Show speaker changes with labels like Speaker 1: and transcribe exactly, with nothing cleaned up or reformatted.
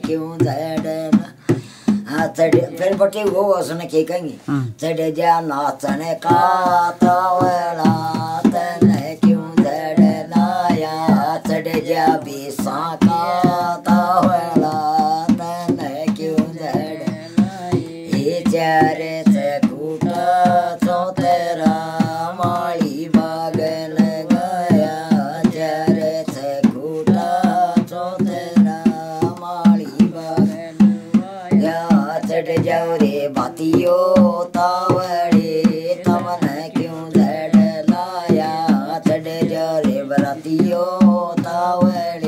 Speaker 1: क्यों झड़ना फिर बटे वो उसने क्या कहेंगे चढ़ जा नाचने का तावला तने क्यों झड़ना या चढ़ जा बेसा का तावला तने क्यों झड़ना ये चारे से कूटा चौतेरा माली बागन गया चारे से कूटा चौतेरा माली बागन गया चढ़ जाओ रे बातियो तावड़े तमन क्यों झड़ लाया चढ़ जाओ रे बरातियो तावड़े